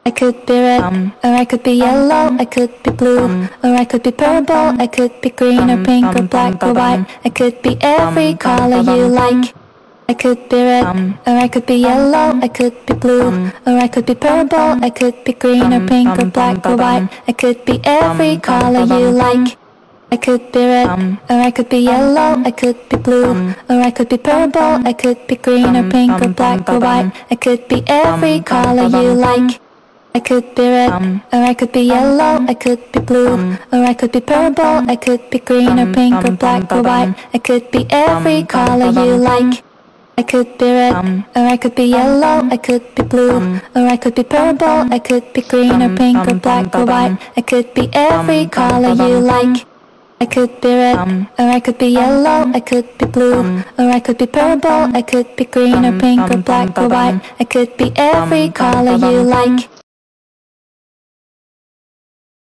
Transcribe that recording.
I could be red, or I could be yellow, I could be blue, or I could be purple, I could be green or pink or black or white. I could be every color you like. I could be red, or I could be yellow, I could be blue, or I could be purple, I could be green or pink or black or white. I could be every color you like. I could be red, or I could be yellow, I could be blue, or I could be purple, I could be green or pink or black or white. I could be every color you like. I could be red, or I could be yellow, I could be blue, or I could be purple, I could be green or pink or black or white. I could be every color you like. I could be red, or I could be yellow, I could be blue, or I could be purple, I could be green or pink or black or white. I could be every color you like. I could be red, or I could be yellow, I could be blue, or I could be purple, I could be green or pink or black or white. I could be every color you like.